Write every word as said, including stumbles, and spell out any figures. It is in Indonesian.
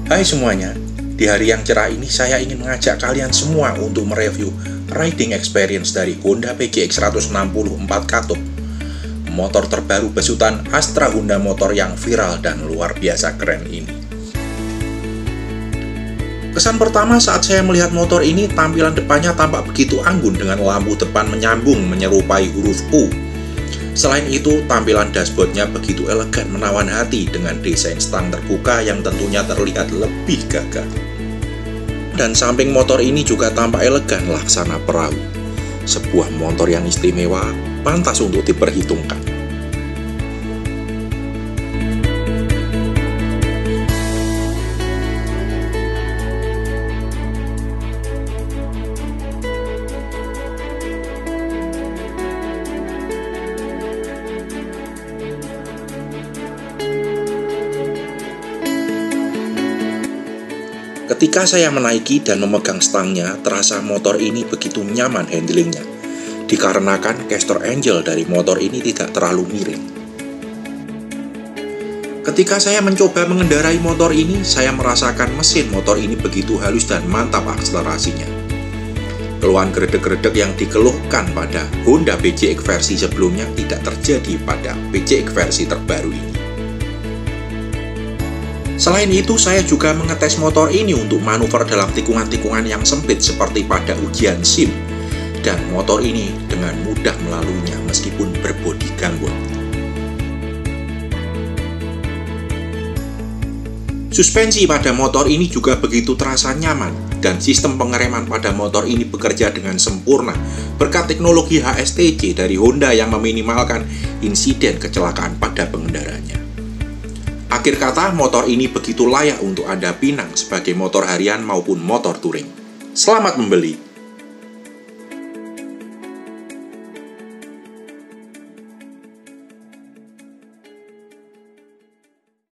Hai semuanya, di hari yang cerah ini saya ingin mengajak kalian semua untuk mereview riding experience dari Honda P G X seratus enam puluh empat Katup, motor terbaru besutan Astra Honda Motor yang viral dan luar biasa keren ini. Kesan pertama saat saya melihat motor ini, tampilan depannya tampak begitu anggun dengan lampu depan menyambung menyerupai huruf U. Selain itu, tampilan dashboardnya begitu elegan menawan hati dengan desain stang terbuka yang tentunya terlihat lebih gagah. Dan samping motor ini juga tampak elegan laksana perahu. Sebuah motor yang istimewa, pantas untuk diperhitungkan. Ketika saya menaiki dan memegang stangnya, terasa motor ini begitu nyaman handlingnya, dikarenakan caster angel dari motor ini tidak terlalu miring. Ketika saya mencoba mengendarai motor ini, saya merasakan mesin motor ini begitu halus dan mantap akselerasinya. Keluhan geredek-geredek yang dikeluhkan pada Honda P J X versi sebelumnya tidak terjadi pada P J X versi terbaru ini. Selain itu, saya juga mengetes motor ini untuk manuver dalam tikungan-tikungan yang sempit seperti pada ujian SIM. Dan motor ini dengan mudah melaluinya meskipun berbodi gunboard. Suspensi pada motor ini juga begitu terasa nyaman, dan sistem pengereman pada motor ini bekerja dengan sempurna berkat teknologi H S T C dari Honda yang meminimalkan insiden kecelakaan pada pengendaranya. Akhir kata, motor ini begitu layak untuk Anda pinang sebagai motor harian maupun motor touring. Selamat membeli!